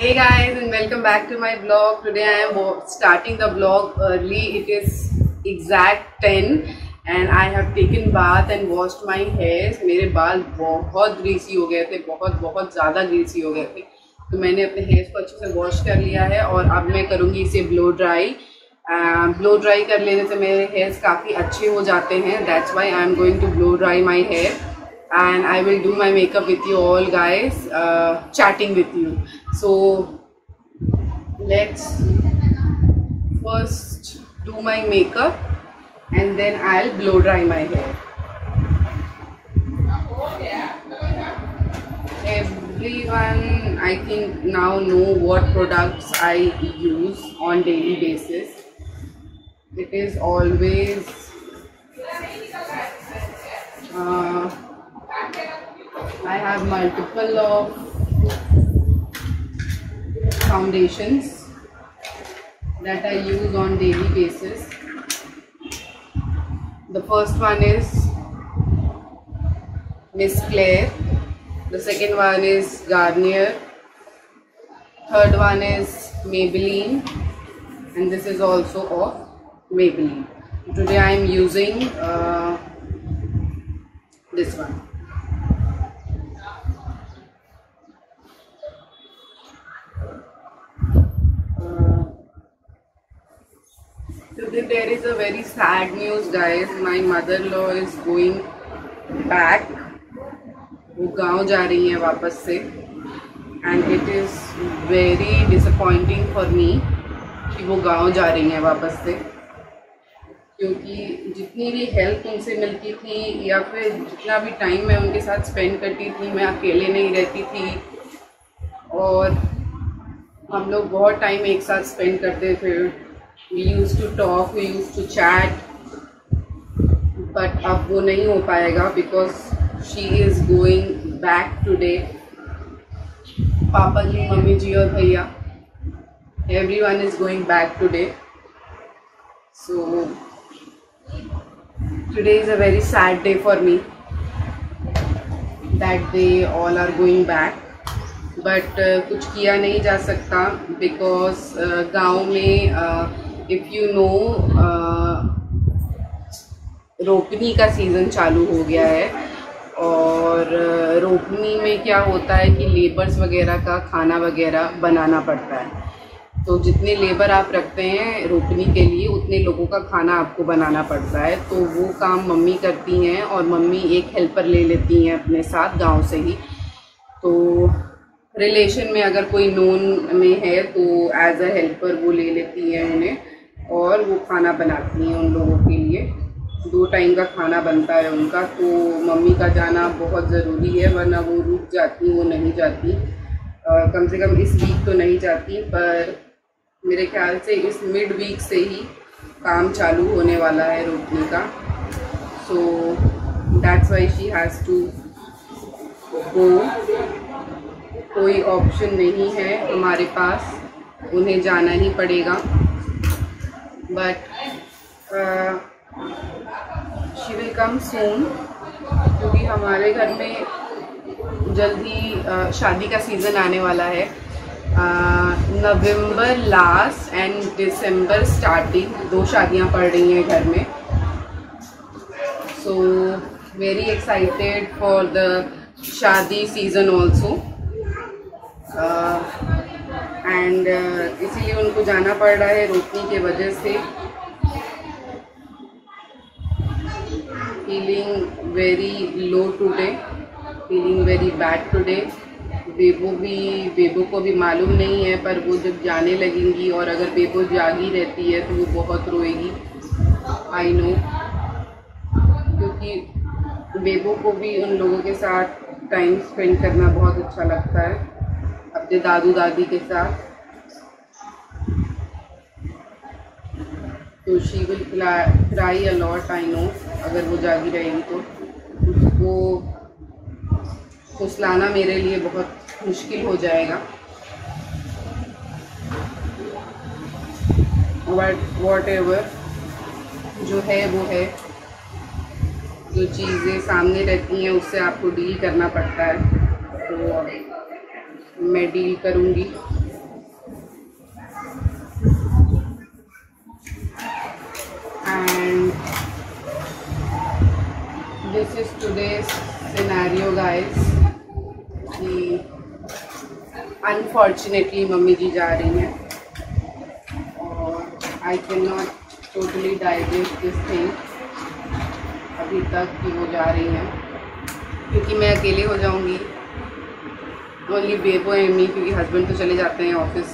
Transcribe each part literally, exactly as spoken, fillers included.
Hey guys, and welcome back to my vlog. Today I am starting the vlog early. It is exact ten and I have taken bath and washed my hair. मेरे बाल बहुत greasy हो गए थे, बहुत बहुत ज़्यादा greasy हो गए थे, तो मैंने अपने हेयर्स को अच्छे से वॉश कर लिया है और अब मैं करूँगी इसे ब्लो ड्राई. ब्लो ड्राई कर लेने से मेरे हेयर्स काफ़ी अच्छे हो जाते हैं. That's why I am going to blow dry my hair and I will do my makeup with you all guys, uh, chatting with you. So let's first do my makeup and then I'll blow dry my hair. Everyone I think now know what products I use on daily basis. It is always uh, I have multiple of foundations that I use on daily basis. The first one is Miss Claire. The second one is Garnier. Third one is Maybelline, and this is also of Maybelline. Today I am using uh, this one. Today there is a very sad news guys. My mother-in-law is going back. वो गाँव जा रही है वापस से and it is very disappointing for me कि वो गाँव जा रही हैं वापस से, क्योंकि जितनी भी हेल्प उनसे मिलती थी या फिर जितना भी टाइम मैं उनके साथ स्पेंड करती थी, मैं अकेले नहीं रहती थी और हम लोग बहुत टाइम एक साथ स्पेंड करते थे. We used to talk, we used to chat, but अब वो नहीं हो पाएगा because she is going back today. पापा जी, मम्मी जी और भैया, everyone is going back today. So today is a very sad day for me that they all are going back. But uh, कुछ किया नहीं जा सकता because uh, गाँव में uh, इफ़ यू नो रोपनी का सीज़न चालू हो गया है और रोपनी में क्या होता है कि लेबर्स वगैरह का खाना वगैरह बनाना पड़ता है. तो जितने लेबर आप रखते हैं रोपनी के लिए उतने लोगों का खाना आपको बनाना पड़ता है. तो वो काम मम्मी करती हैं और मम्मी एक हेल्पर ले लेती हैं अपने साथ गांव से ही. तो रिलेशन में अगर कोई नोन में है तो एज अ हेल्पर वो ले लेती हैं उन्हें और वो खाना बनाती हैं उन लोगों के लिए. दो टाइम का खाना बनता है उनका. तो मम्मी का जाना बहुत ज़रूरी है वरना वो रुक जाती, वो नहीं जाती. आ, कम से कम इस वीक तो नहीं जाती, पर मेरे ख्याल से इस मिड वीक से ही काम चालू होने वाला है रोपनी का. So that's why she has to go. कोई ऑप्शन नहीं है हमारे पास, उन्हें जाना ही पड़ेगा. But she will come soon, क्योंकि हमारे घर में जल्द ही uh, शादी का सीज़न आने वाला है. नवंबर लास्ट एंड दिसंबर स्टार्टिंग दो शादियां पड़ रही हैं घर में. So very excited for the shaadi season also and इसीलिए उनको जाना पड़ रहा है रोपनी के वजह से. Feeling very low today, feeling very bad today. Bebo भी बेबो को भी मालूम नहीं है, पर वो जब जाने लगेंगी और अगर बेबो जागी रहती है तो वो बहुत रोएगी. आई नो, क्योंकि बेबो को भी उन लोगों के साथ टाइम स्पेंड करना बहुत अच्छा लगता है, अपने दादू दादी के साथ. तो she will cry a lot, I know. अगर वो जागी रहेगी तो उसको फुसलाना मेरे लिए बहुत मुश्किल हो जाएगा. बट वॉट एवर जो है वो है. जो चीज़ें सामने रहती हैं उससे आपको डील करना पड़ता है, तो मैं डील करूँगी. This is today's scenario guys कि अनफॉर्चुनेटली मम्मी जी जा रही हैं और I can not totally digest this thing अभी तक कि वो जा रही हैं, क्योंकि मैं अकेले हो जाऊंगी। ओनली बेबो एंड मी, क्योंकि हस्बैंड तो चले जाते हैं office.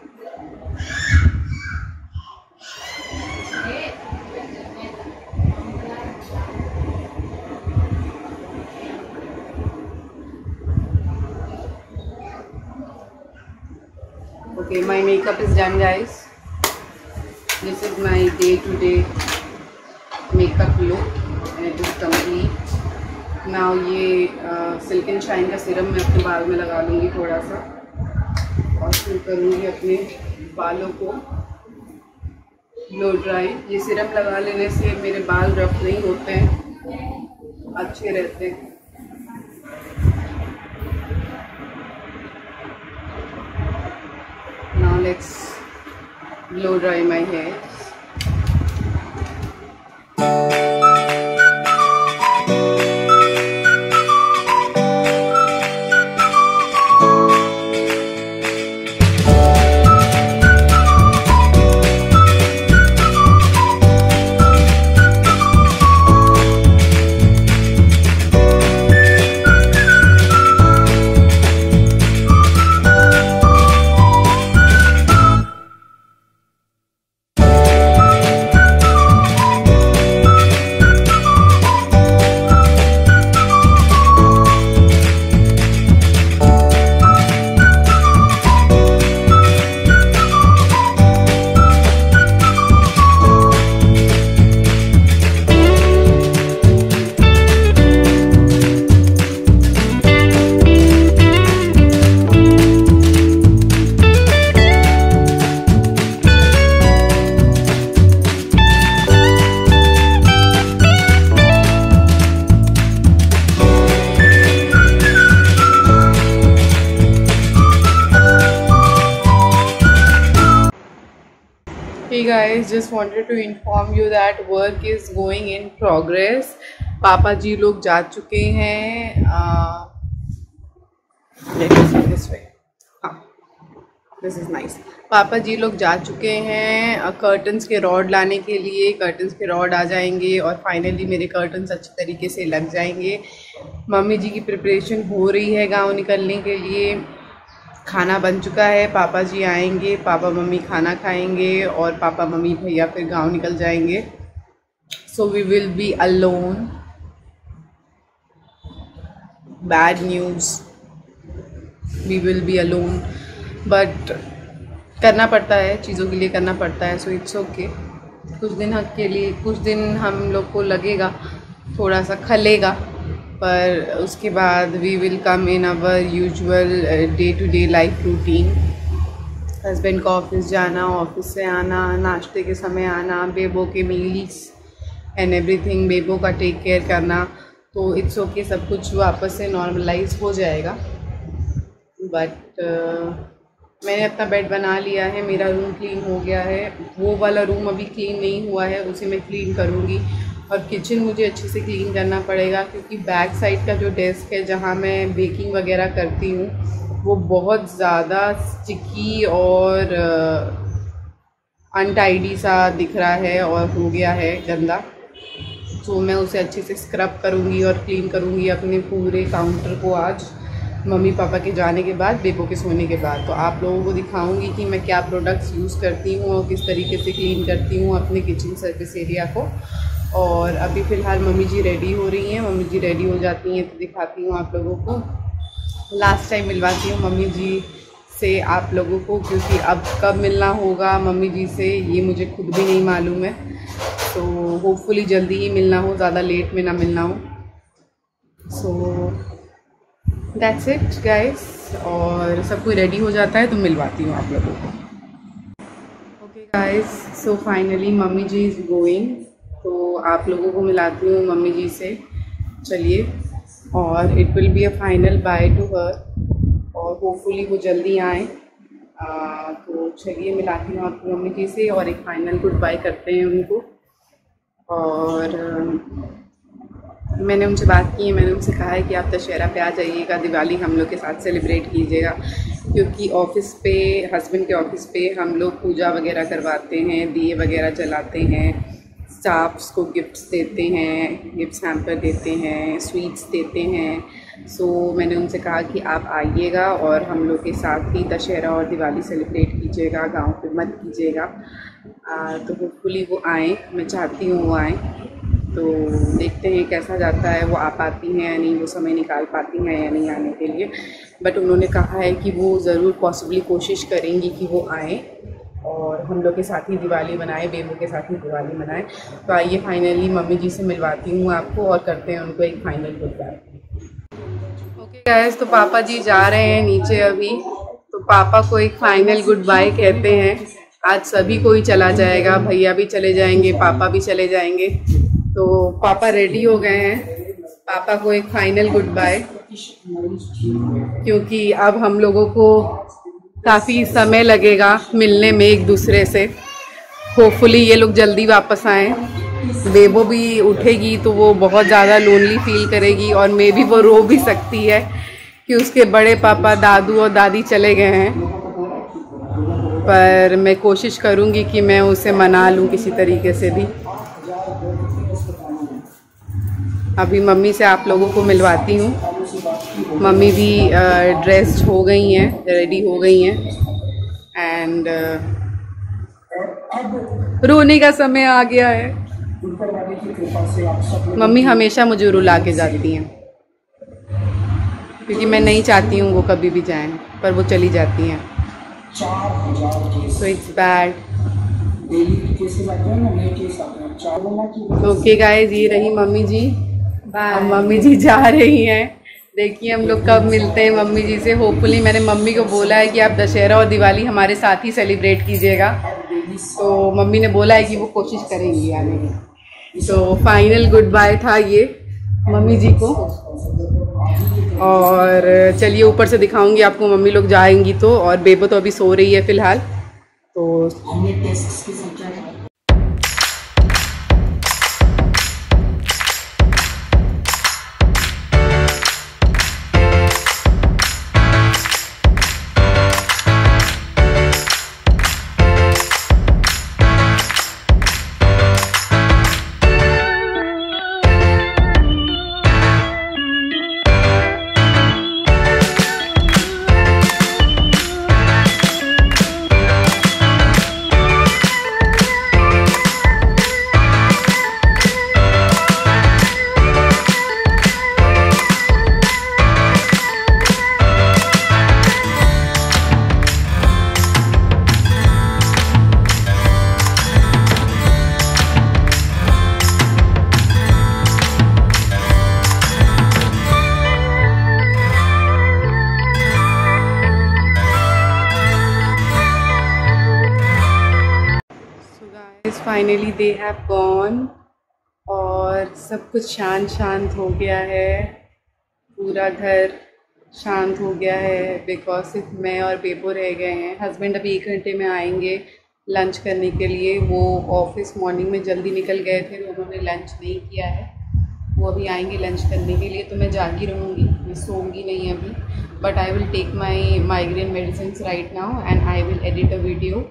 Okay, my makeup is done guys. This is my day to day makeup look and it is complete. Now ये सिल्क एंड शाइन का सीरम मैं अपने बाल में लगा लूँगी थोड़ा सा और फिर करूँगी अपने बालों को ब्लो ड्राई। ये सीरम लगा लेने से मेरे बाल रफ नहीं होते हैं, अच्छे रहते हैं। Now let's blow dry my hair. Hey guys, just wanted to inform you that work is going in progress. पापा जी लोग जा चुके हैं। uh, let me see this way. हाँ, this is nice. पापा जी लोग जा चुके हैं कर्टन्स के रॉड लाने के लिए। कर्टन्स के रॉड आ जाएंगे और फाइनली मेरे कर्टन्स अच्छे तरीके से लग जाएंगे। मम्मी जी की प्रिपरेशन हो रही है गाँव निकलने के लिए। खाना बन चुका है, पापा जी आएंगे, पापा मम्मी खाना खाएंगे और पापा मम्मी भैया फिर गांव निकल जाएंगे। So we will be alone. Bad news, we will be alone, but करना पड़ता है, चीज़ों के लिए करना पड़ता है। So it's okay. कुछ दिन हक के लिए, कुछ दिन हम लोग को लगेगा, थोड़ा सा खलेगा, पर उसके बाद we will come in our usual day to day life routine. Husband का ऑफिस जाना, ऑफिस से आना, नाश्ते के समय आना, बेबो के मील्स एंड एवरीथिंग, बेबो का टेक केयर करना। तो इट्स ओके, सब कुछ वापस से नॉर्मलाइज हो जाएगा। बट uh, मैंने अपना बेड बना लिया है, मेरा रूम क्लीन हो गया है। वो वाला रूम अभी क्लीन नहीं हुआ है, उसे मैं क्लीन करूँगी। और किचन मुझे अच्छे से क्लीन करना पड़ेगा, क्योंकि बैक साइड का जो डेस्क है जहाँ मैं बेकिंग वगैरह करती हूँ वो बहुत ज़्यादा स्टिकी और अनटाइडी सा दिख रहा है और हो गया है गंदा। तो मैं उसे अच्छे से स्क्रब करूँगी और क्लीन करूँगी अपने पूरे काउंटर को आज, मम्मी पापा के जाने के बाद, बेबो के सोने के बाद। तो आप लोगों को दिखाऊंगी कि मैं क्या प्रोडक्ट्स यूज़ करती हूँ और किस तरीके से क्लीन करती हूँ अपने किचन सर्विस एरिया को। और अभी फ़िलहाल मम्मी जी रेडी हो रही हैं। मम्मी जी रेडी हो जाती हैं तो दिखाती हूँ आप लोगों को। लास्ट टाइम मिलवाती हूँ मम्मी जी से आप लोगों को, क्योंकि अब कब मिलना होगा मम्मी जी से ये मुझे खुद भी नहीं मालूम है। तो होपफुली जल्दी ही मिलना हो, ज़्यादा लेट में ना मिलना हो। So that's it guys. और सब कोई रेडी हो जाता है तो मिलवाती हूँ आप लोगों को। Okay guys, so finally mummy ji is going, तो आप लोगों को मिलाती हूँ मम्मी जी से। चलिए, और it will be a final bye to her, और होपफुली वो जल्दी आएँ। तो चलिए मिलाती हूँ आपको मम्मी जी से और एक फाइनल गुड बाय करते हैं उनको। और मैंने उनसे बात की है, मैंने उनसे कहा है कि आप दशहरा पे आ जाइएगा, दिवाली हम लोग के साथ सेलिब्रेट कीजिएगा, क्योंकि ऑफ़िस पे, हस्बैंड के ऑफ़िस पे हम लोग पूजा वगैरह करवाते हैं, दिए वगैरह जलाते हैं, स्टाफ्स को गिफ्ट्स देते हैं, गिफ्ट्स हैम्पर देते हैं, स्वीट्स देते हैं। सो मैंने उनसे कहा कि आप आइएगा और हम लोग के साथ ही दशहरा और दिवाली सेलिब्रेट कीजिएगा, गाँव पे मत कीजिएगा। तो होपफुली वो आएँ, मैं चाहती हूँ वो आएँ। तो देखते हैं कैसा जाता है, वो आ पाती हैं या नहीं, वो समय निकाल पाती हैं या नहीं आने के लिए। बट उन्होंने कहा है कि वो ज़रूर पॉसिबली कोशिश करेंगी कि वो आएँ और हम लोग के साथ ही दिवाली मनाएं, बेबू के साथ ही दिवाली मनाएं। तो आइए फाइनली मम्मी जी से मिलवाती हूँ आपको और करते हैं उनको एक final good bye. Okay guys, तो पापा जी जा रहे हैं नीचे अभी, तो पापा को एक फाइनल गुड बाय कहते हैं। आज सभी कोई चला जाएगा, भैया भी चले जाएंगे, पापा भी चले जाएंगे। तो पापा रेडी हो गए हैं, पापा को एक फाइनल गुड बाय, क्योंकि अब हम लोगों को काफ़ी समय लगेगा मिलने में एक दूसरे से। होपफुली ये लोग जल्दी वापस आएँ। बेबो भी उठेगी तो वो बहुत ज़्यादा लोनली फील करेगी और मे भी वो रो भी सकती है कि उसके बड़े पापा, दादू और दादी चले गए हैं। पर मैं कोशिश करूँगी कि मैं उसे मना लूँ किसी तरीके से भी। अभी मम्मी से आप लोगों को मिलवाती हूँ। मम्मी भी ड्रेस्ड हो गई हैं, रेडी हो गई हैं एंड रोने का समय आ गया है। मम्मी हमेशा मुझे रुला के जाती हैं, क्योंकि मैं नहीं चाहती हूँ वो कभी भी जाएं, पर वो चली जाती हैं। So it's bad. Okay guys, ये रही मम्मी जी। अब मम्मी जी जा रही हैं। देखिए हम लोग कब मिलते हैं मम्मी जी से। होपफुली मैंने मम्मी को बोला है कि आप दशहरा और दिवाली हमारे साथ ही सेलिब्रेट कीजिएगा, तो मम्मी ने बोला है कि वो कोशिश करेंगी आने की। तो फाइनल गुड बाय था ये मम्मी जी को। और चलिए ऊपर से दिखाऊंगी आपको मम्मी लोग जाएंगी तो। और बेबो तो अभी सो रही है फ़िलहाल। तो फाइनली दे हैव गॉन और सब कुछ शांत शांत हो गया है। पूरा घर शांत हो गया है बिकॉज सिर्फ मैं और बेबो रह गए हैं। हस्बैंड अभी एक घंटे में आएंगे लंच करने के लिए। वो ऑफिस मॉर्निंग में जल्दी निकल गए थे, उन्होंने लंच नहीं किया है। वो अभी आएंगे लंच करने के लिए। तो मैं जागी रहूँगी, मैं सोऊंगी नहीं अभी। But I will take my migraine medicine right now and I will edit a video.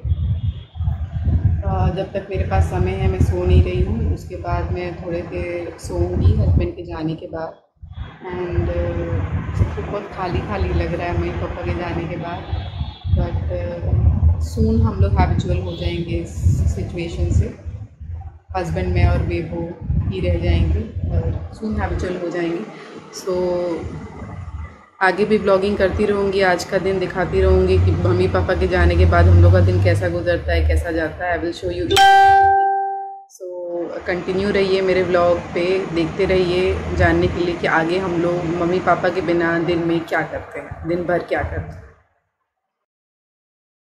जब तक मेरे पास समय है मैं सो नहीं रही हूँ। उसके बाद मैं थोड़े देर सोऊंगी हस्बैंड के जाने के बाद। एंड सबको बहुत खाली खाली लग रहा है मेरे पापा के जाने के बाद। बट सून हम लोग हैबिचुअल हो जाएंगे इस सिचुएशन से। हस्बैंड में और बेबो ही रह जाएंगे और सून हैबिचुअल हो जाएंगे। सो so, आगे भी ब्लॉगिंग करती रहूँगी। आज का दिन दिखाती रहूँगी कि मम्मी पापा के जाने के बाद हम लोग का दिन कैसा गुजरता है, कैसा जाता है। I will show you. So continue रहिए मेरे ब्लॉग पे, देखते रहिए जानने के लिए कि आगे हम लोग मम्मी पापा के बिना दिन में क्या करते हैं, दिन भर क्या करते हैं।